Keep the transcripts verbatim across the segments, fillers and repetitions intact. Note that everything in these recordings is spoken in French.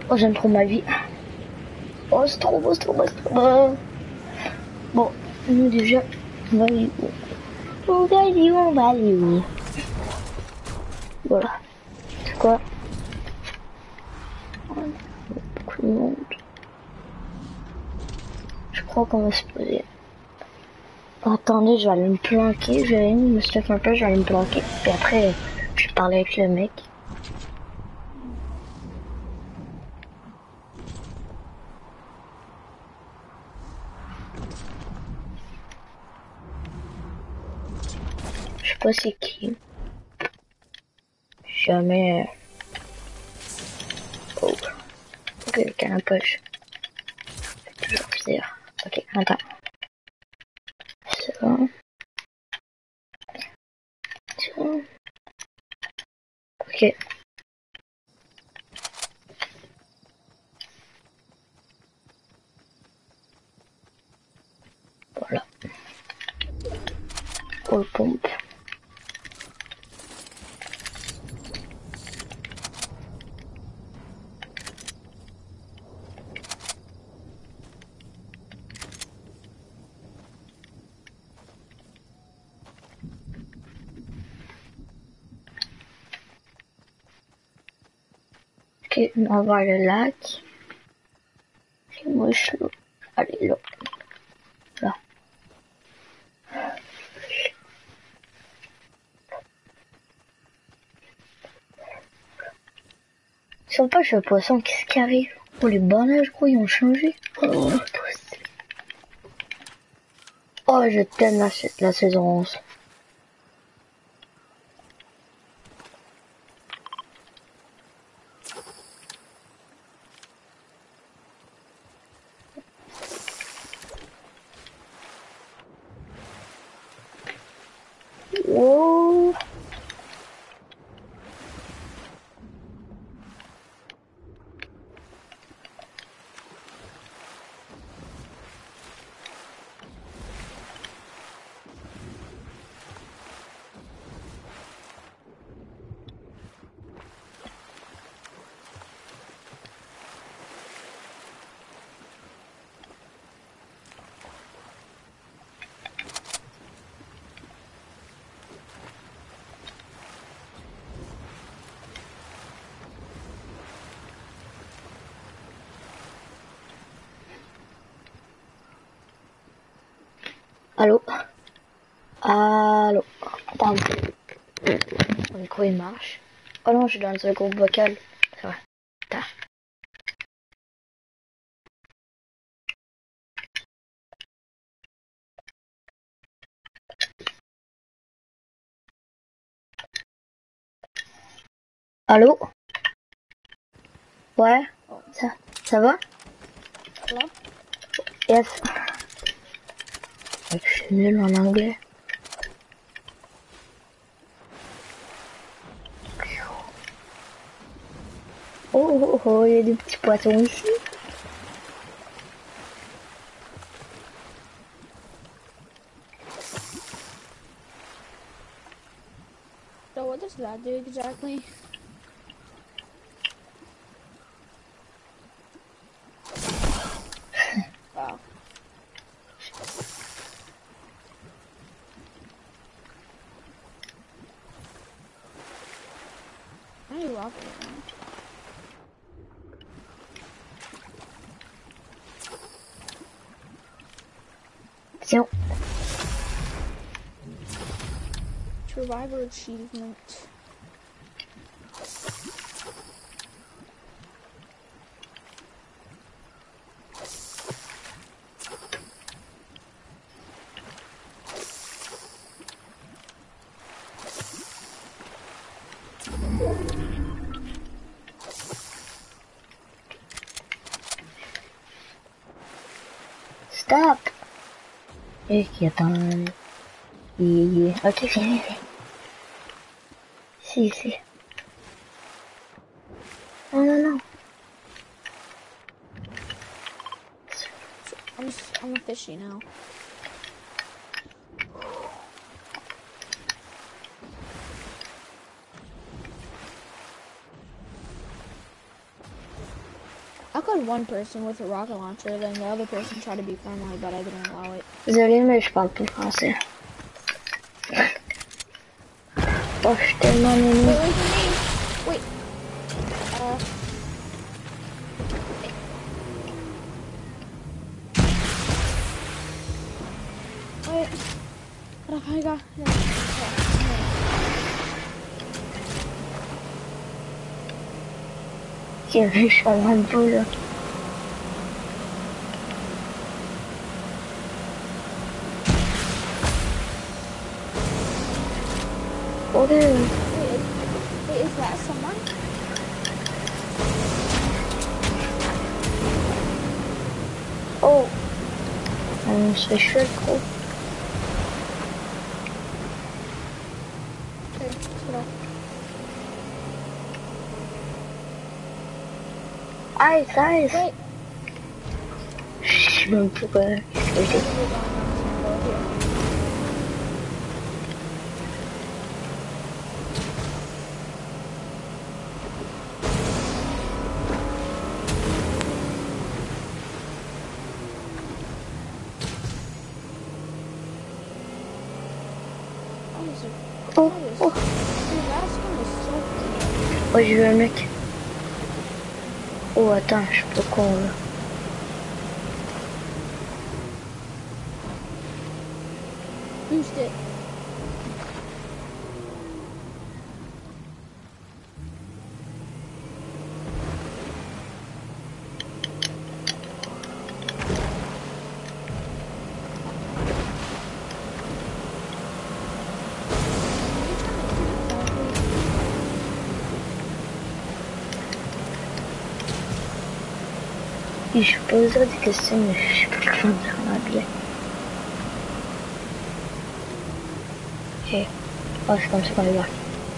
Oh, j'aime trop ma vie. Oh, c'est trop beau, c'est trop beau, c'est trop beau. Bon, nous déjà, on va aller où? On va aller où? On va aller où? Voilà. C'est quoi? Beaucoup de monde. Je crois qu'on va se poser. Attendez, je vais aller me planquer. Je vais aller me stuffer un peu, je vais aller me planquer. Puis après, je vais parler avec le mec. Je sais pas c'est qui. Jamais. Oh. Ok, le canne poche. Toujours plaisir. Ok, attends. Ça. Ça. Ok. Voilà. All pompe. Ok, on va voir le lac. Et moi, je suis là. Allez, là. Là. Ils sont pas chez le poisson, qu'est-ce qui arrive? Oh, les bananes, je crois, ils ont changé. Oh, oh je t'aime la, la saison onze. Wow. Allô? Allô? Attends. Mon micro il marche. Oh non, je suis dans un groupe vocal. C'est vrai. Attends. Allô? Ouais? Ça, ça va? Hello? Yes. Je suis nul en anglais. Oh, oh, oh, il y a des petits poissons ici. So what does that do exactly? Wow. I love it. Tiens. Survivor achievement. Stop. Et qui attend. Et... Ok, viens, viens. Ici, ici. Non, non, non. I'm I'm a fishy now. I killed one person with a rocket launcher, then the other person tried to be friendly, but I didn't allow it. Désolé, mais je parle plus français. Oh, je suis tellement Wait, nul. wait for me! Wait. Uh... Wait. Oh my god. Qui est riche en un peu là. Ok. Wait, is, wait, is that someone? Oh. On se fait chier trop. Okay, let's get off. Ice, ice. Wait. Je sais même plus quoi. We're going on some boat here. Oh, oh. Dude, that skin is so cool. Oh, j'ai vu un mec. Oh, attends, je suis pas con là. Boost it. Et je poserai des questions, mais je sais plus le faire en anglais. Ok. Oh, c'est comme ça qu'on est là.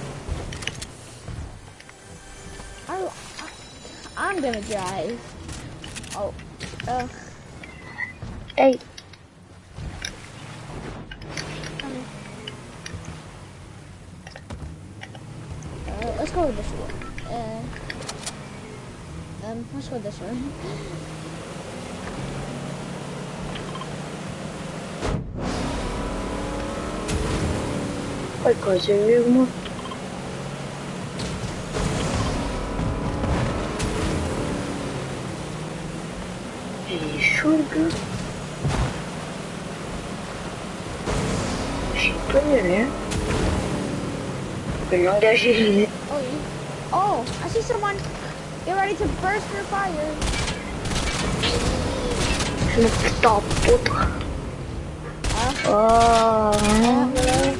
I, I, I'm gonna drive. Oh, uh, Hey! um, uh, let's go this way. Uh, um, let's go this way. Ouais, quoi, j'ai vu moi. J'ai chaud le gars. J'ai pas vu rien. Je peux l'engager. Oh, you, oh, I see someone. Get ready to burst your fire. Je me fous en poutre. Uh, Oh. uh,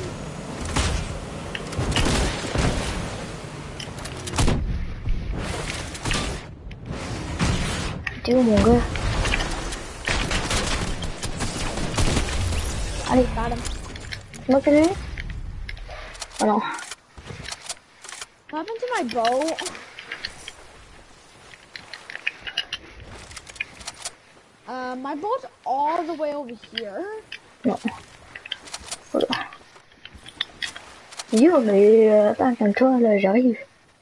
T'es où mon gars? Allez, got him. tu m'as connu? Oh non. What happened to my bow? Uh, my boat's all the way over here. Non. Voilà. Yo, mais euh, attends, calme-toi, là, j'arrive.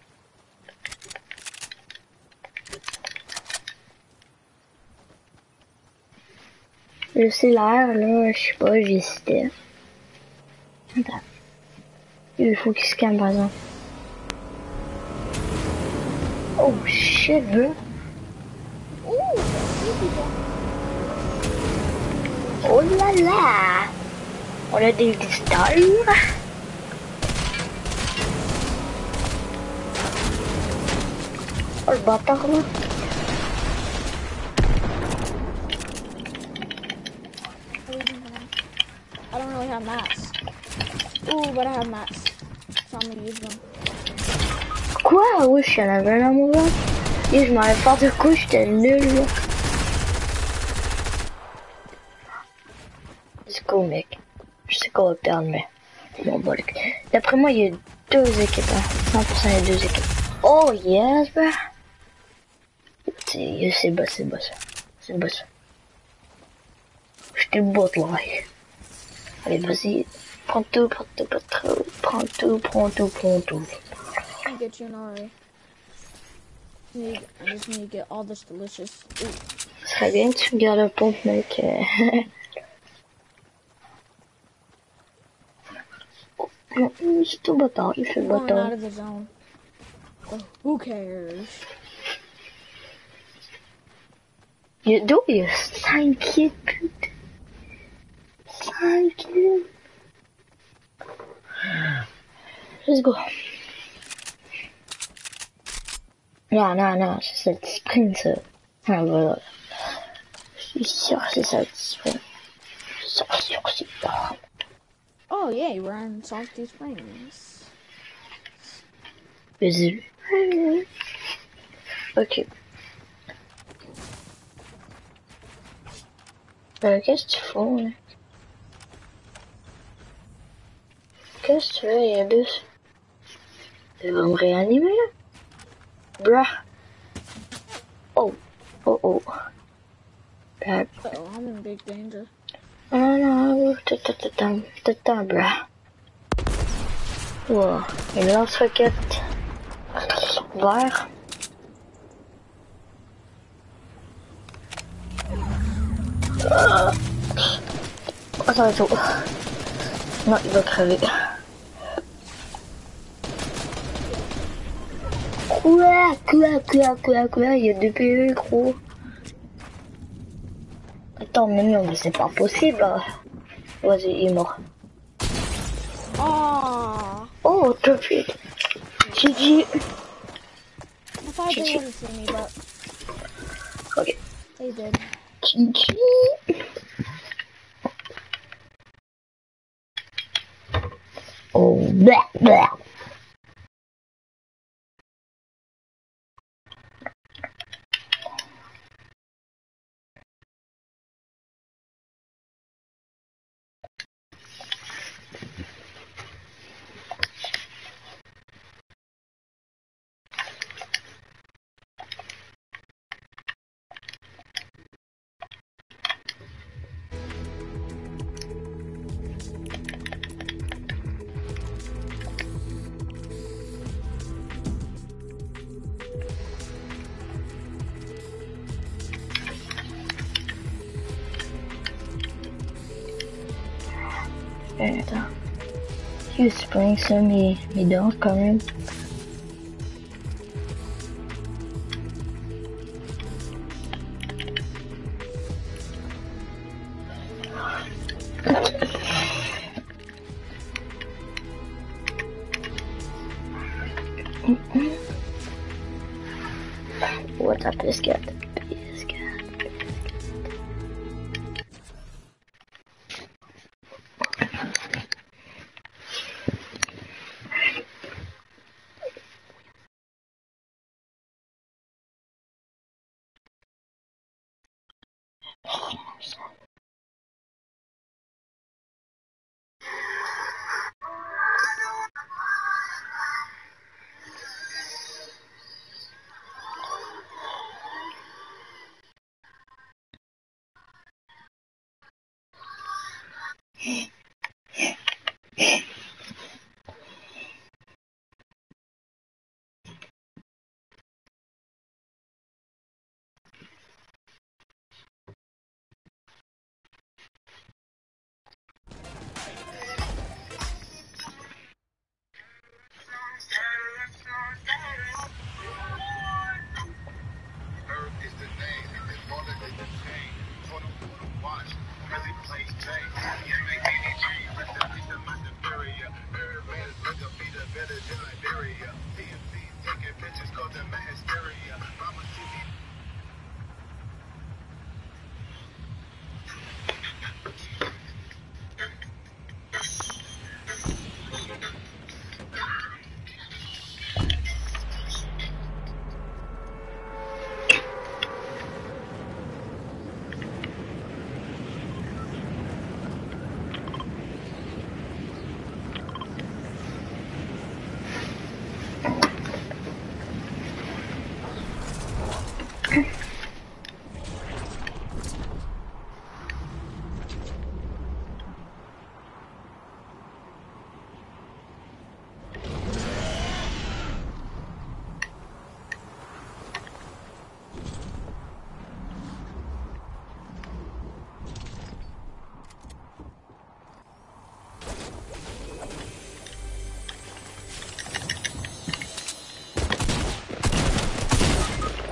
Le cellulaire, là, je sais pas, j'hésitais. Attends. Il faut qu'il se calme, par exemple. Oh, shit, bro. Ooh, see people. Oh là là! On a des stars. Oh, le bâtard, là. I don't really have mats. Ooh, but I have mats. So I'm gonna use them. Quoi? Oui, je suis en avais un moment. Et je m'avais fait de coup, j'étais nul, là. C'est cool, mec. Je sais qu'on va perdre, mais... Bon, bon, d'après moi, il y a deux équipes, hein. cent pour cent il y a deux équipes. Oh, yes, bro. C'est c'est bas, c'est bas. C'est bas. Je te botte, là. Allez, vas-y. Prends tout, prends tout, prends tout, prends tout, prends tout, prends tout. I'll get you an R A. Need, I just need to get all this delicious. Ooh. Ce serait bien que tu me gardes un pompe, mec. Non, c'est tout bâtard, il fait I'm going out bâtard. of the zone. Oh, who cares? Il d'où il y a cinq kills, putain. cinq kills. Let's go. Non, non, non, c'est ça le sprint, ça. Ah, voilà. Je suis sûr que c'est ça le sprint. Je suis sûr, sûr que c'est ça. Oh, yeah, we're on Salty Springs. Vas-y. Ok. Euh, qu'est-ce que tu fais, là? Qu'est-ce que tu veux, Yabus? Tu vas me réanimer, là? Bruh. Oh. Oh, oh. Bad. Uh-oh, I'm in big danger. Non, non, t'attends, t'attends, bruh. Wow. Une lance-roquette. Vert. Ah. Oh, ça va être chaud. Non, il va crever. Quoi? Quoi? Quoi? Quoi? Quoi? Il y a deux P E, gros. Attends, mais non, mais c'est pas possible. Vas-y, il est mort. Oh, Oh, tout de suite. G G. I thought they would have seen me, but Ok. they did. G G. Oh, bleh, bleh. Attends. Je spring ça, mes, mes dents quand même. What's up, this cat? This cat.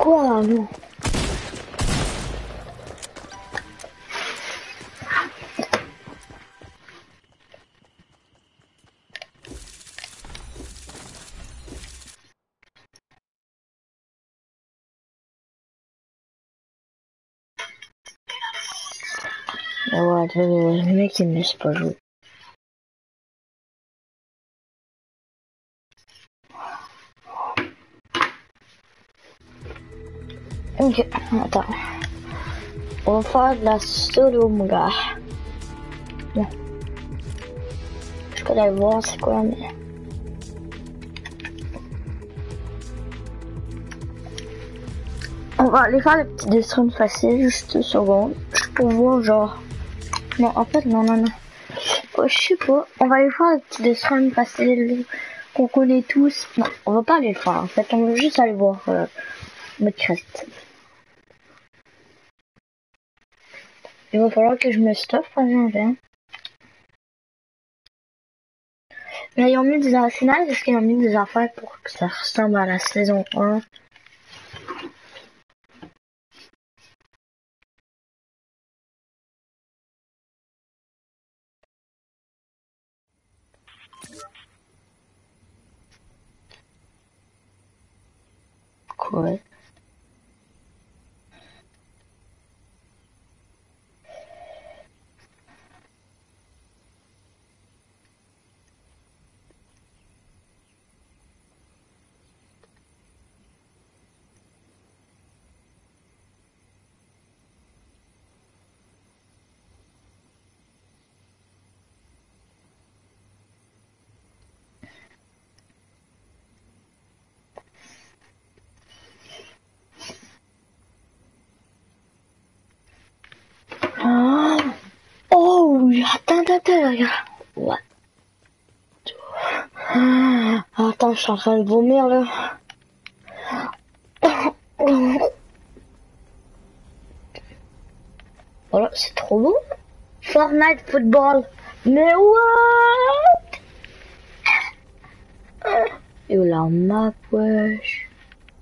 Quoi, non? Ah ouais, le mec il me laisse pas jouer. Ok, attends. On va faire de la solo, mon gars. Bon. Je peux aller voir c'est quoi, mais... On va aller faire le petit dessin facile, juste une seconde. Je peux voir genre... Non, en fait, non, non, non. Oh, je sais pas. On va aller faire le petit dessin facile qu'on connaît tous. Non, on va pas aller le faire. En fait, on va juste aller voir euh, notre crête. Il va falloir que je me stoffe quand j'en viens. Mais ils ont mis des affaires, est-ce qu'ils ont mis des affaires pour que ça ressemble à la saison un? Quoi? Oh, oh, attends, attends, attends, regarde. What? Ah, attends, je suis en train de vomir là. Voilà, c'est trop beau. Fortnite football. Mais what? Et où la map, wesh.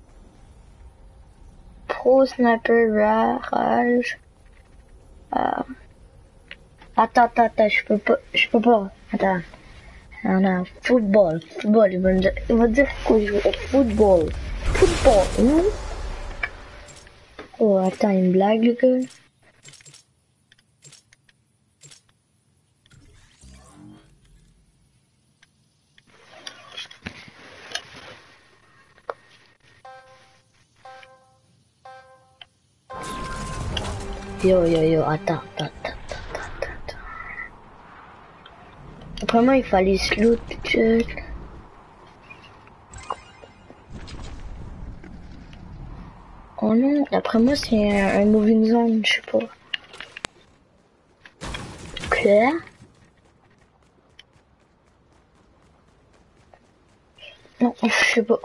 Pro sniper rage. Euh... Attends, attends, attends, je peux pas, je peux pas. Attends. Ah non, football, football, il va me dire, il va dire quoi je joue au football. Football, hein? Oh, attends, une blague, le gars. Yo, yo, yo, attends, attends, attends, attends, attends. Après moi, il fallait se loot, check. Oh non, d'après moi, c'est un, un moving zone, je sais pas. Quoi? Non, je sais pas.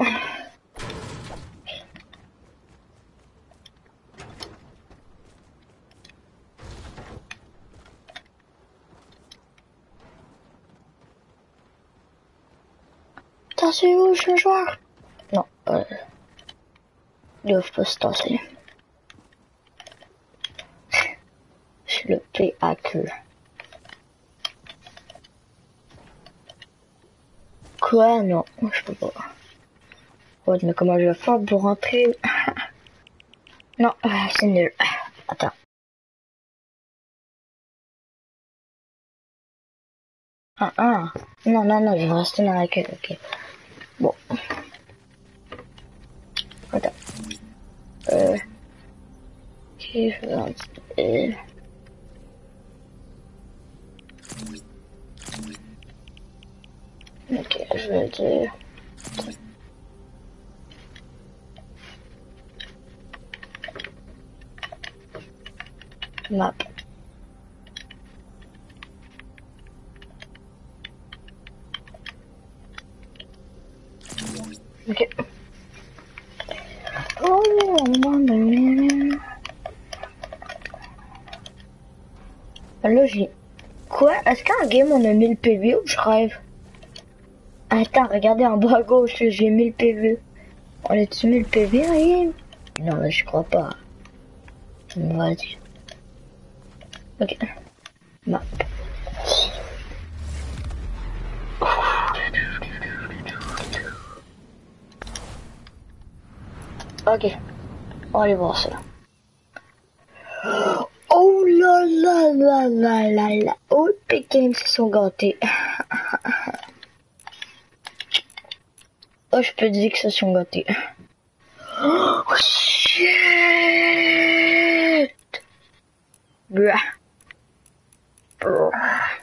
T'as c'est où, ce joueur? Non, euh... ils doivent pas se tasser. C'est le P A Q. Quoi? Non, je peux pas. Ouais, mais comment je vais faire pour rentrer? Non, c'est nul. Attends. Ah, ah. Non, non, non, je vais rester dans la queue, ok. Bon. Attends. Euh... Ok, je vais rentrer. Ok, je vais dire... Map. Ok. Oh, là, j'ai... Quoi? Est-ce qu'en game, on a mille P V ou je rêve? Attends, regardez en bas à gauche, j'ai mille P V. On a-tu mille P V, rien? Non, là, je crois pas. Vas-y. Ok. Map. Ok. On va aller voir ça. Oh là là là là là là. Oh, les games se sont gâtés. Oh, je peux dire que se sont gâtés. Oh, shit. Bruh. Bruh.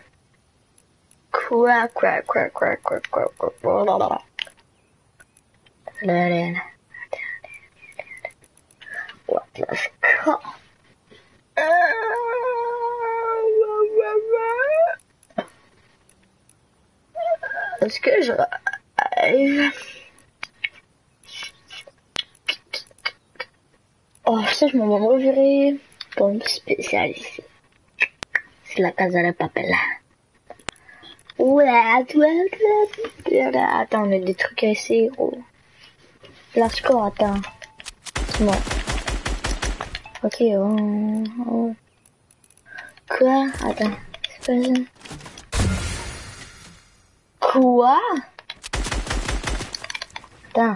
Quoi, quoi, quoi, quoi, quoi, quoi, quoi, quoi, là, là, là. Là, là, là. What, let's go. Est-ce que je... Oh, ça, je m'en vais me revirer pour une spéciale ici. C'est la Casa de Papel. Ouais, ouais, ouais. Attends, on a des trucs à essayer, gros. La score, attends. Non. Ok, on... on... Quoi? Attends, c'est pas ça. Quoi? Attends.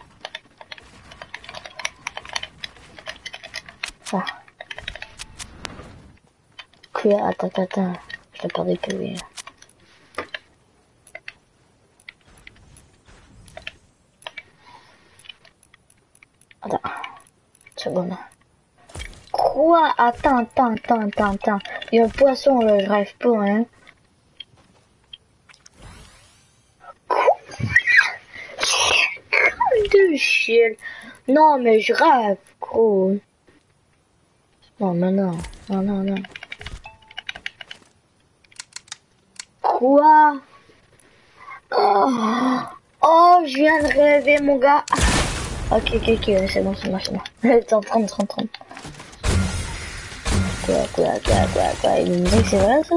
Ah. Quoi? Attends, attends, attends. Je l'ai perdu que lui. Attends. Une seconde. Quoi? Attends, attends, attends, attends, attends. Il y a un poisson là, je rêve pas, hein. De chill. Non, mais je rêve, gros. Non, mais non. Non, non, non. Quoi? Oh, oh, je viens de rêver, mon gars. Ok, ok, ok, c'est bon, c'est bon, c'est bon. Attends, trente, trente, trente. Quoi, quoi, quoi, quoi, quoi. Il me dit que c'est vrai, ça?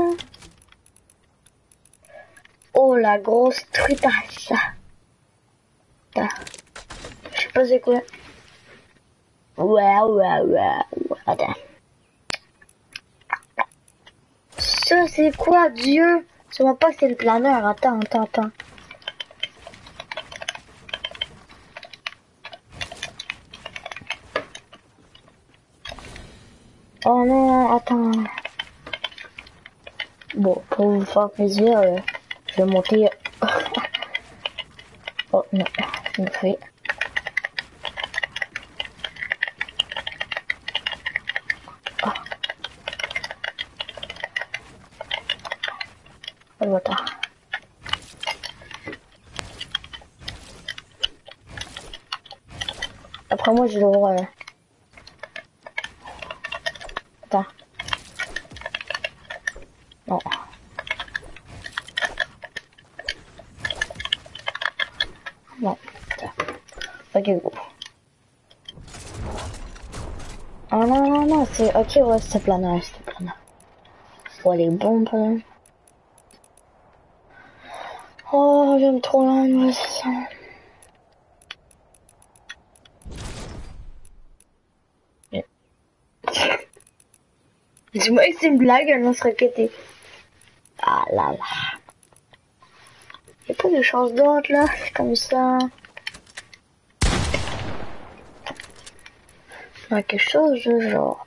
Oh, la grosse truitasse. Attends. Je sais pas c'est quoi. Ouais, ouais, ouais, ouais. Attends. Ça, c'est quoi, Dieu? Je vois pas que c'est le planeur. Attends, attends, attends. Oh non, attends. Bon, pour vous faire plaisir, euh, je vais monter. Oh non, je me fais. Ah. Oh, attends. Après moi, je le vois. Euh... Attends. Non. Non. Attends. Ok, go. Oh non, non, non, c'est... Ok, ouais, c'est planeur, c'est planeur. Faut les bombes. Oh, j'aime trop l'animation. Dis-moi que c'est une blague, elle va se répéter. Ah là là. Y'a pas de chance d'autre là, c'est comme ça. Il y a quelque chose de genre.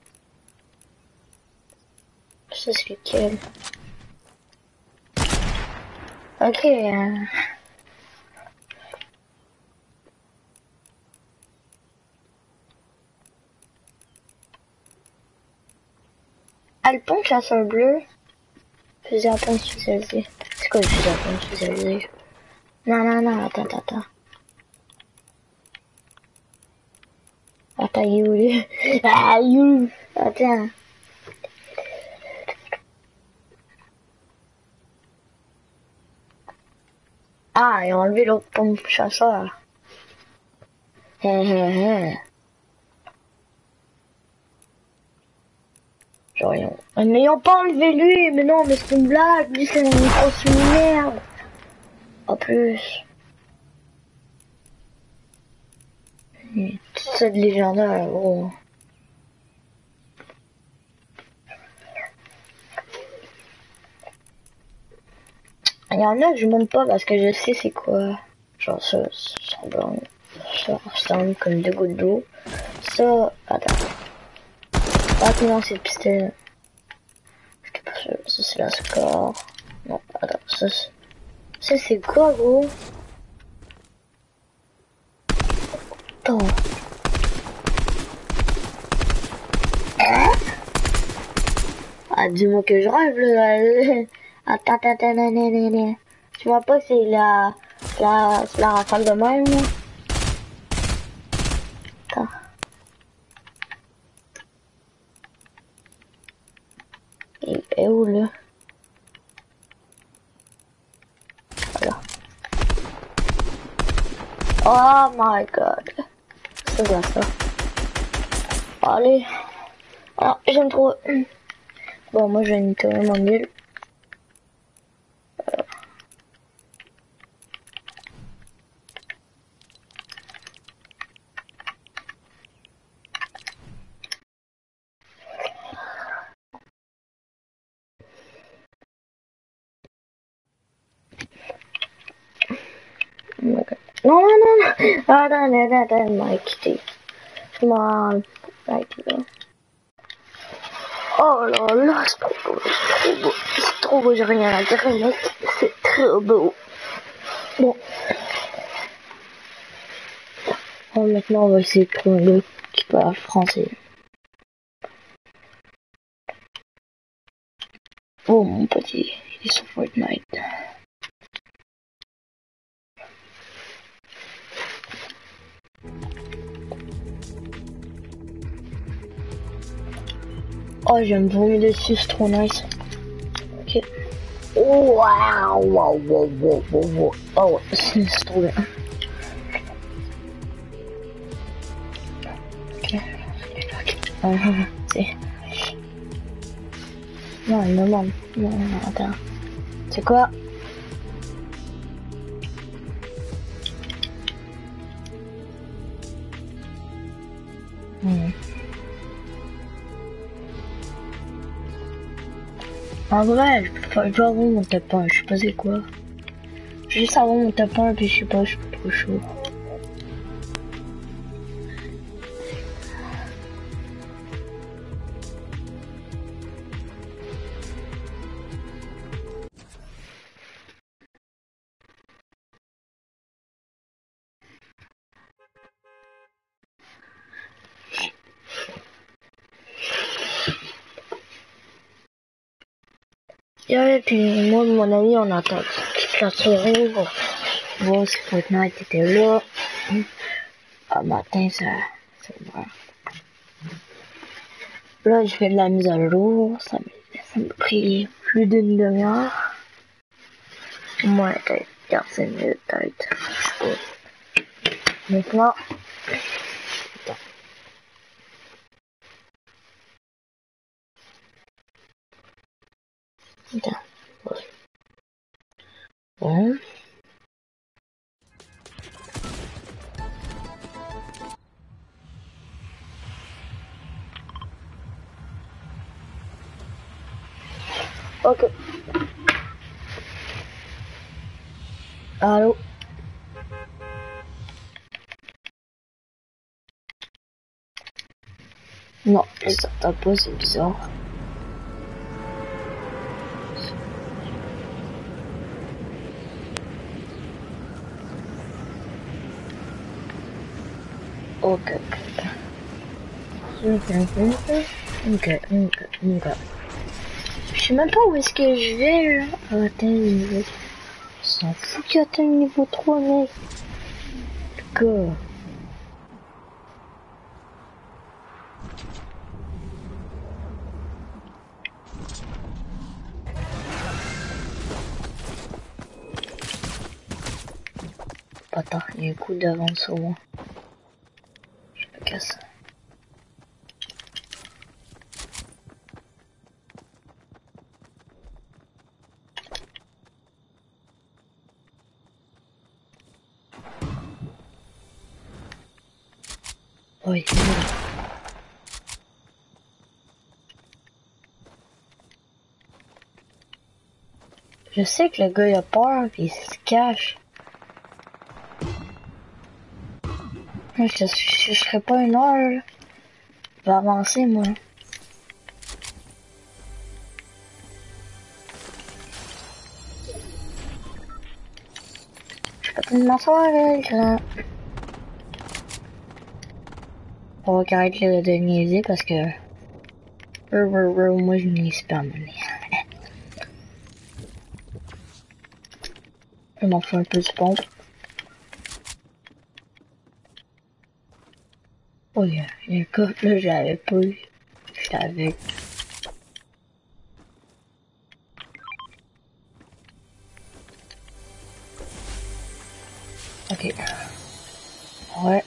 Ça c'est lequel? Ok. Euh... Ah, le pont chasseur bleu. Fusil à pompe spécialisé. C'est quoi le fusil à pompe spécialisé? Non, non, non, attends, attends, attends. Attends, il est où lui? Ah, il est où? Attends. Ah, ils ont enlevé l'autre pompe chasseur. Hé hé hé. Genre, ils ont... Mais ils ont pas enlevé lui, mais non, mais c'est une blague, lui c'est une grosse merde. En plus. Minute. C'est de légendaire, gros. Il y en a que je monte pas parce que je sais c'est quoi. Genre ça, ça ressemble, ça ressemble comme deux gouttes d'eau. Ça, attends. Ah non, c'est le pistolet. Je suis pas sûr. Ça c'est la score. Non, attends, ça c'est... Ça c'est quoi, gros? Attends. Hein? Ah, dis-moi que je rêve, là. Attends, attends, attends, non, non, non, non. Tu vois pas que c'est la... la... c'est la rafale de même, là? Attends. Il est où, là? Voilà. Oh my god. C'est quoi ça? Allez. Ah, j'aime trop. Bon, moi, je vais nettoyer mon île. Euh. Oh my god. Non, non, non, non. Attends, attends, attends, Mike. Come on. Right here. Oh là là, c'est trop beau, c'est trop beau, c'est trop beau, j'ai rien à dire, mec, c'est trop beau. Bon. Bon, maintenant, on va essayer de trouver un gars qui parle français. Oh, mon petit, il est sur Fortnite. Oh, j'aime vomir dessus, c'est trop nice. Ok. Oh, wow, wow, wow, wow, wow, wow. Oh, c'est trop bien. Ok. Ok. Uh, c'est... Non, il me demande. Non, non, attends. C'est quoi? Hmm. En vrai, je peux pas, je dois avoir mon top un, je sais pas c'est quoi. Je vais juste avoir mon top un, puis je sais pas, je suis pas trop chaud. Et puis moi, mon ami, on attend toute la soirée pour voir si Fortnite était là. Ah, matin, ça, ça va. Là, je fais de la mise à jour, ça m'a, ça m'a pris plus d'une demi-heure. Moi, peut-être quarante-cinq minutes, peut-être. Je sais pas. Maintenant, attends. Attends. Bon. Ok. Allô? Non, je t'entends pas, c'est bizarre. Ok, ok. Ok, ok, ok, ok, ok. Je sais même pas où est-ce que je vais, là. Ah, attends, niveau... On s'en fout qu'il atteigne niveau trois, mec. Que... Attends, il y a un coup d'avance sur moi. Je me casse. Oui. Je sais que le gars il a peur et il se cache. Je, je, je serais pas une heure. Là. Je vais avancer moi. Je peux pas m'asseoir là, grand. On va arrêter de niaiser parce que moi je niaise pas mon Je m'en fais un peu de pompe. Oh, il y a, il y a un coffre là, je l'avais pas eu. Je l'avais. Ok. Ouais.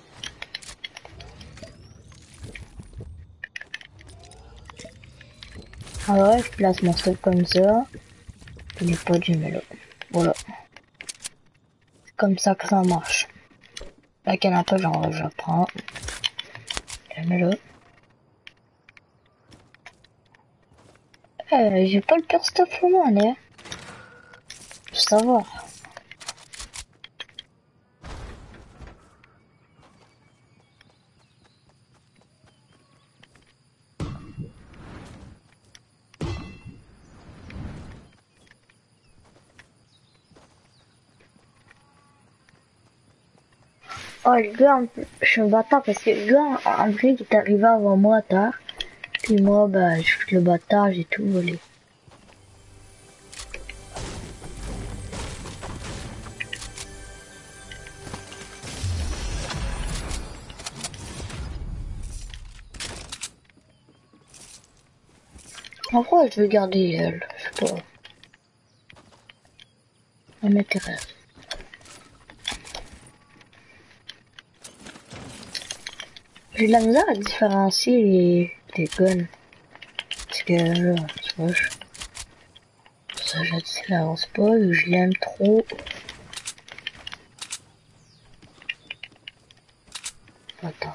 Ah ouais, je place mon stuff comme ça. Je n'ai pas de là. Voilà. C'est comme ça que ça marche. La canapé, genre, je prends. Je mets là. Euh, j'ai pas le pire stuff pour moi, là. Faut savoir. Oh, le gars, en plus, je suis un bâtard parce que le gars, en, en vrai, il est arrivé avant moi à terre. Puis moi, bah, je fais le bâtard, j'ai tout volé. En vrai, je veux garder elle, je sais pas. Elle m'intéresse. J'ai de la misère à différencier les, les guns. Parce que là, tu vois, je... ça je différence pas, je l'aime trop. Attends.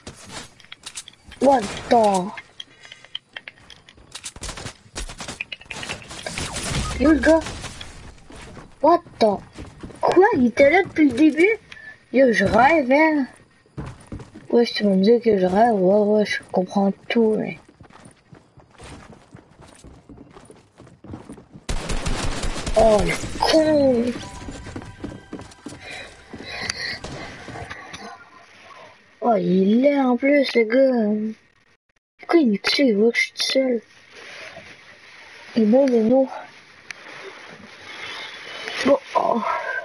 What the? Yo le gars? What the? Quoi? Il était là depuis le début? Yo, je rêve, hein? Ouais, tu vas me dire que je rêve, ouais, ouais, je comprends tout, mais... Oh, le con! Oh, il est en plus, le gars. Pourquoi il me tue? Il voit que je suis tout seul. Il est bon, mais non. Bon, oh.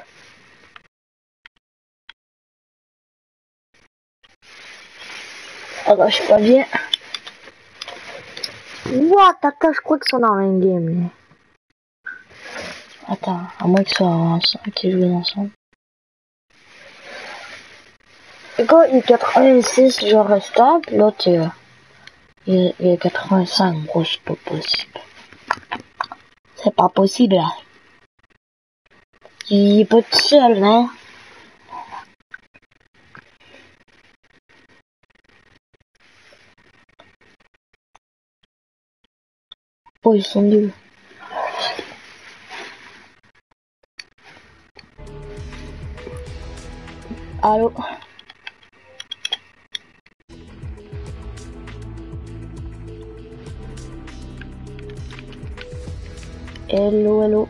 Ah bah, je suis pas bien. What? Attends, je crois qu'ils sont dans le même game, là. Attends, à moins qu'ils soient ensemble, qu'ils jouent ensemble. Le gars, il est quatre-vingt-six, genre restant, puis l'autre, il, il, il est quatre-vingt-cinq. Gros, c'est pas possible. C'est pas possible, là. Il est pas tout seul, hein. Oh, ils sont nuls. Allô? Hello, hello.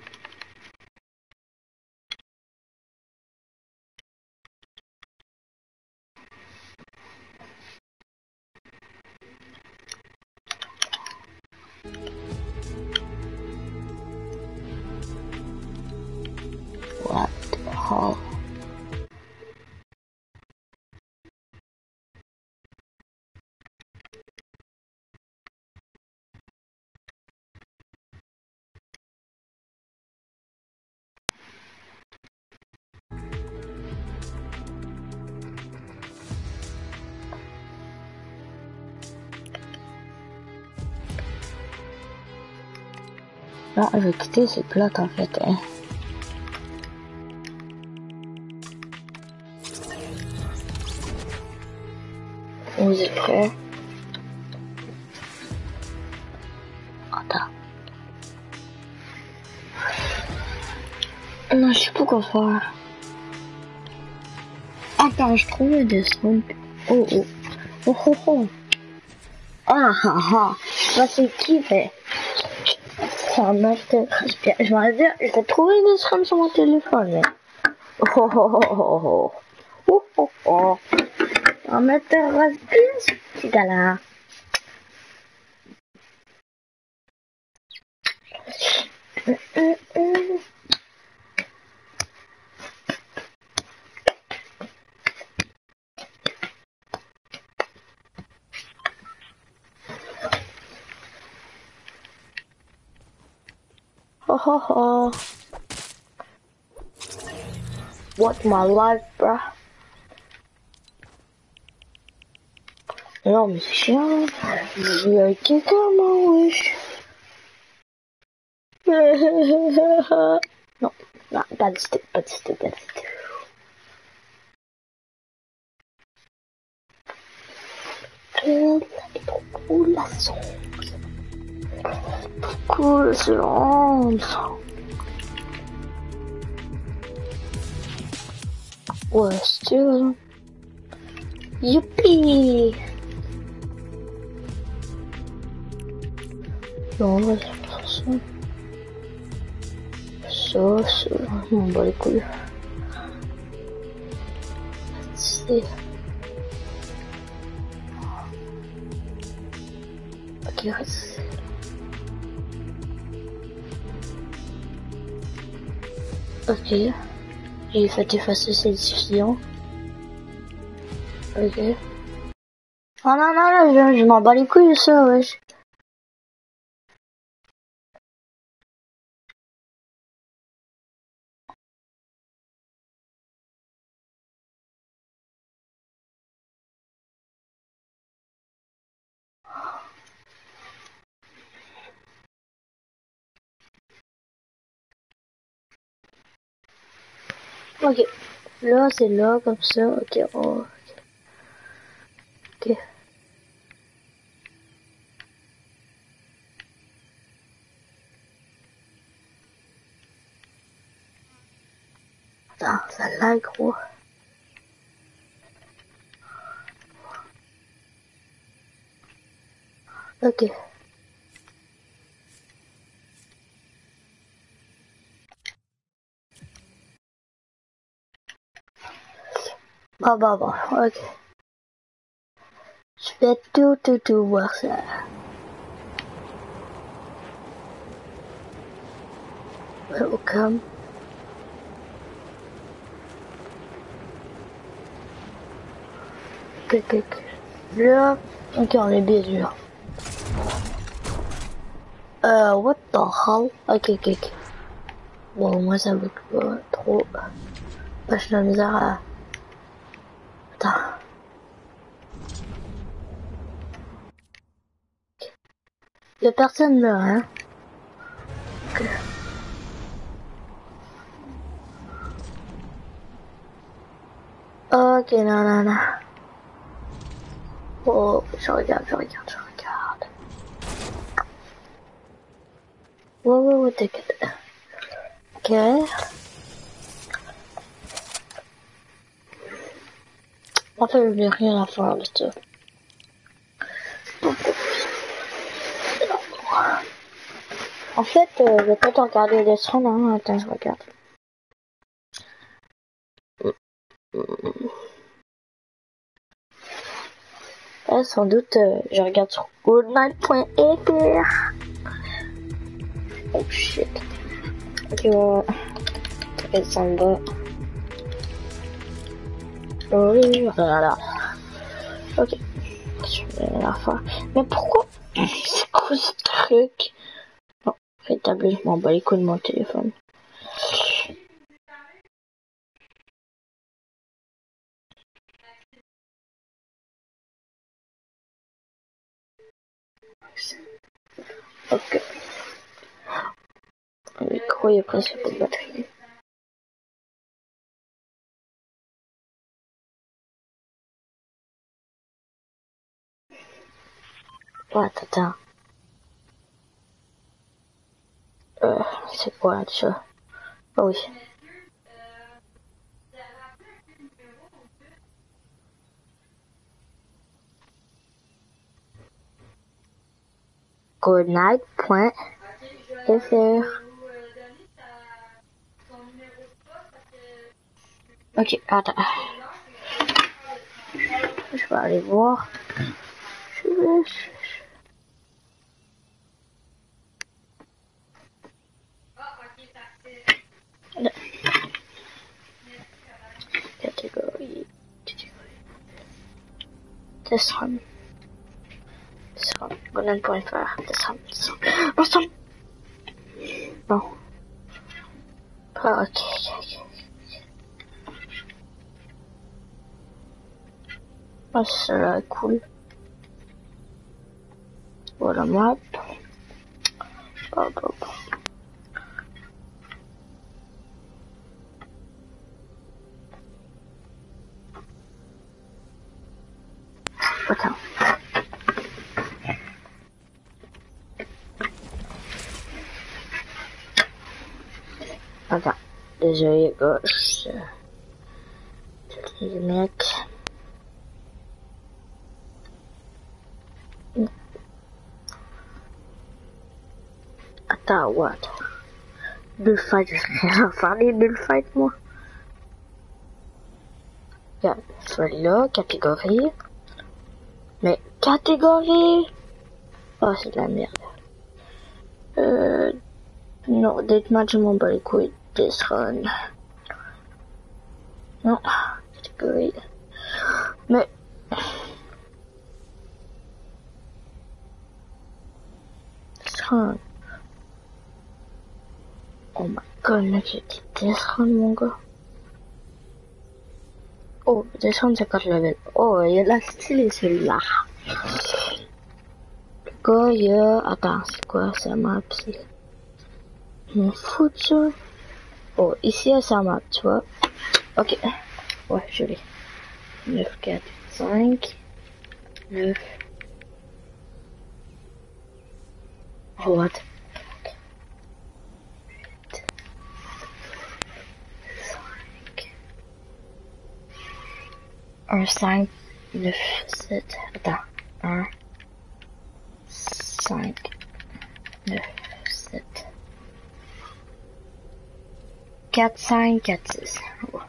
What the hell? Non, je vais quitter cette plate en fait, hein. Vous êtes prêts? Attends. Non, je sais pas quoi faire. Attends, je trouve le dessin. Oh oh. Oh oh oh. Ah ah ah. Ça c'est qui fait? Ça m'intéresse bien. Je m'en dire, je vais trouver le dessin sur mon téléphone. Oh oh oh oh oh. Oh oh oh. Ça m'intéresse bien ce petit gars-là. Hum, hum, hum. Oh oh oh. What my life, bruh. Non mais c'est chiant. Je vais avec quelqu'un, moi, wesh. Non, non, pas de stick, pas de stick, pas de stick. Oh, c'est trop cool la sonde. Cool ce sonde. Ouais, c'est youpi. Non, on va faire ça. Ça, ça, on bat les couilles. C'est... Ok, reste. Ok. J'ai fait effacer cette diffusion. Ok. Oh non, non, non, je, je m'en bats les couilles de ça, wesh. Ok. Là, c'est là, comme ça. Ok, oh. Ok. Attends, ça lag, gros. Ok. Bah, bah, bah, ok. Je vais tout, tout, tout voir ça. Welcome. Ok, ok, ok. Là, ok, on est bien sûr. Euh, what the hell? Ok, ok, ok. Bon, moi, ça me pas trop. Bah, je suis dans la misère à... Attends. Y'a personne là, hein? Ok. Ok, non, non, non. Oh, je regarde, je regarde, je regarde. Ouais, ouais, ouais, t'inquiète. Ok. En fait, je n'ai rien à faire de ça. En fait, euh, je vais peut-être regarder les sons, hein. Attends, je regarde. Euh, sans doute, euh, je regarde sur goodnight point f r. Oh shit. Ok, ouais. Elle s'en va. Oui, voilà. Ok. Je vais la faire. Mais pourquoi? C'est quoi ce truc? Non, rétablir, je m'en bats les couilles de mon téléphone. Ok. Le micro est presque pas de batterie. Ouais, attends. Euh, c'est quoi là déjà? Oh oui. Goodnight point F R. Ok, attends. Je vais aller voir. Je vais... Non. Catégorie. Catégorie. Desrum. Desrum. Goodnight point F R. Desrum. Desrum. Desrum. Bon. Ah, ok, ok, ok. Ah, ça est cool. Voilà, map. Hop, hop. Attends. Attends. Désolé, gauche. Les mecs. Attends, what? Bullfight, je vais rien faire les bullfight, moi. Regarde, celui-là, catégorie. Mais, catégorie! Oh, c'est de la merde. Euh, non, deathmatch, je m'en bats les couilles. This run. Non, catégorie. Mais, this run. Oh my god, mec, j'ai dit this run, mon gars. Oh, this run, c'est quatre level. Oh, il y a la stylée, celui-là. Le gars, il y a... Attends, c'est quoi, ça map, c'est... Mon foot, ça. Oh, ici, il y a sa map, tu vois. Ok. Ouais, je l'ai. neuf, quatre, cinq, neuf. What? huit, cinq. un, cinq, neuf, sept. Attends. un, cinq, neuf, sept. quatre, cinq, quatre, six.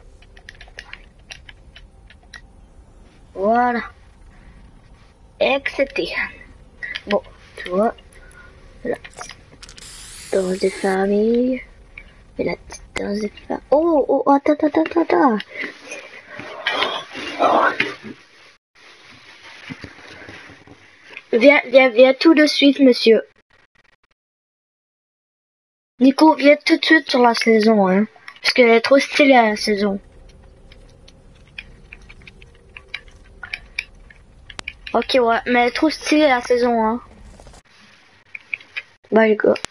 Voilà. Accepté. Bon, tu vois. La petite danse de famille. Et la petite danse de famille. Oh, oh, attends, attends, attends, attends. Viens, viens, viens tout de suite, monsieur. Nico, viens tout de suite sur la saison, hein. Parce qu'elle est trop stylée, la saison. Ok, ouais, mais elle est trop stylée, la saison, hein. Bah, les gars.